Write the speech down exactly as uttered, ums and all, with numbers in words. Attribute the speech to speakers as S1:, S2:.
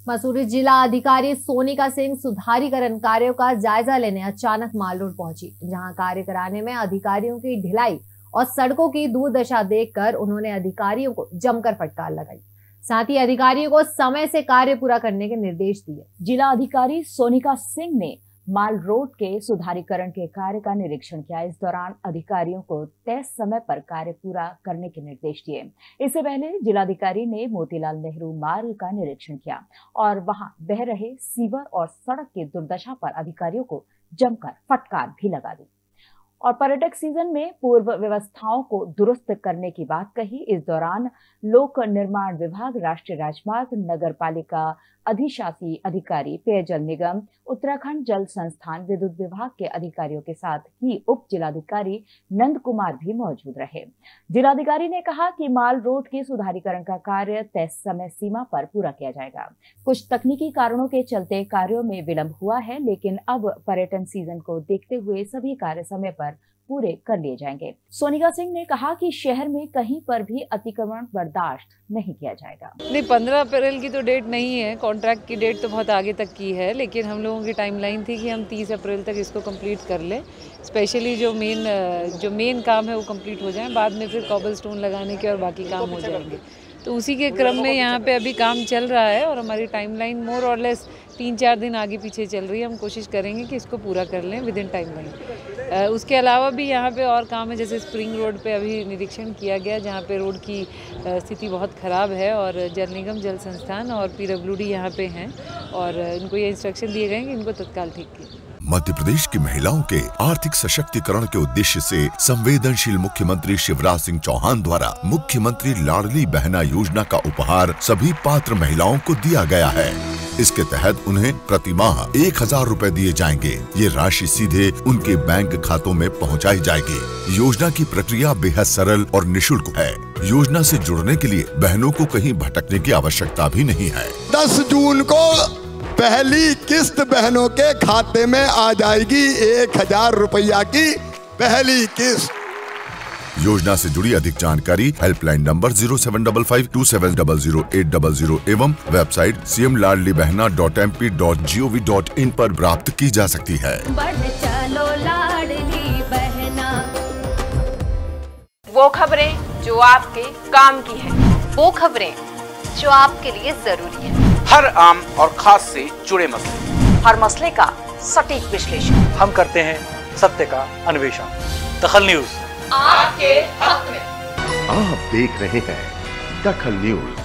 S1: मसूरी जिला अधिकारी सोनिका सिंह सुधारीकरण कार्यों का जायजा लेने अचानक माल रोड पहुंची, जहां कार्य कराने में अधिकारियों की ढिलाई और सड़कों की दुर्दशा देखकर उन्होंने अधिकारियों को जमकर फटकार लगाई। साथ ही अधिकारियों को समय से कार्य पूरा करने के निर्देश दिए।
S2: जिला अधिकारी सोनिका सिंह ने माल रोड के सुधारीकरण के कार्य का निरीक्षण किया। इस दौरान अधिकारियों को तय समय पर कार्य पूरा करने के निर्देश दिए। इससे पहले जिलाधिकारी ने मोतीलाल नेहरू मार्ग का निरीक्षण किया और वहां बह रहे सीवर और सड़क की दुर्दशा पर अधिकारियों को जमकर फटकार भी लगा दी और पर्यटक सीजन में पूर्व व्यवस्थाओं को दुरुस्त करने की बात कही। इस दौरान लोक निर्माण विभाग, राष्ट्रीय राजमार्ग, नगर पालिका अधिशासी अधिकारी, पेयजल निगम, उत्तराखंड जल संस्थान, विद्युत विभाग के अधिकारियों के साथ ही उप जिलाधिकारी नंद कुमार भी मौजूद रहे। जिलाधिकारी ने कहा कि माल रोड के सुधारीकरण का कार्य तय समय सीमा पर पूरा किया जाएगा। कुछ तकनीकी कारणों के चलते कार्यों में विलंब हुआ है, लेकिन अब पर्यटन सीजन को देखते हुए सभी कार्य समय पर पूरे कर लिए जाएंगे। सोनिका सिंह ने कहा कि शहर में कहीं पर भी अतिक्रमण बर्दाश्त नहीं किया जाएगा।
S3: नहीं, पंद्रह अप्रैल की तो डेट नहीं है, कॉन्ट्रैक्ट की डेट तो बहुत आगे तक की है, लेकिन हम लोगों की टाइमलाइन थी कि हम तीस अप्रैल तक इसको कंप्लीट कर लें। स्पेशली जो मेन जो मेन काम है वो कंप्लीट हो जाए, बाद में फिर कॉबल स्टोन लगाने के और बाकी काम हो जाएंगे। तो उसी के क्रम में यहाँ पे अभी काम चल रहा है और हमारी टाइमलाइन मोर और लेस तीन चार दिन आगे पीछे चल रही है। हम कोशिश करेंगे कि इसको पूरा कर लें विद इन टाइमलाइन। उसके अलावा भी यहाँ पे और काम है, जैसे स्प्रिंग रोड पे अभी निरीक्षण किया गया, जहाँ पे रोड की स्थिति बहुत ख़राब है और जल निगम, जल संस्थान और पीडब्ल्यूडी यहाँ पे हैं और इनको ये इंस्ट्रक्शन दिए गए कि इनको तत्काल ठीक कीजिए।
S4: मध्य प्रदेश की महिलाओं के आर्थिक सशक्तिकरण के उद्देश्य से संवेदनशील मुख्यमंत्री शिवराज सिंह चौहान द्वारा मुख्यमंत्री लाडली बहना योजना का उपहार सभी पात्र महिलाओं को दिया गया है। इसके तहत उन्हें प्रति माह एक हजार रूपए दिए जाएंगे। ये राशि सीधे उनके बैंक खातों में पहुंचाई जाएगी। योजना की प्रक्रिया बेहद सरल और निःशुल्क है। योजना से जुड़ने के लिए बहनों को कहीं भटकने की आवश्यकता भी नहीं है।
S5: दस जून को पहली किस्त बहनों के खाते में आ जाएगी, एक हजार रुपया की पहली किस्त।
S4: योजना से जुड़ी अधिक जानकारी helpline number zero seven double five two seven double zero eight double zero एवं website C M Ladli Behna dot M P dot G O V dot in पर प्राप्त की जा सकती है।
S6: बढ़ चलो लाडली बहना।
S7: वो खबरें जो आपके काम की है, वो खबरें जो आपके लिए जरूरी है।
S8: हर आम और खास से जुड़े मसले,
S7: हर मसले का सटीक विश्लेषण
S8: हम करते हैं, सत्य का अन्वेषण। दखल न्यूज
S7: आपके हक में।
S9: आप देख रहे हैं दखल न्यूज।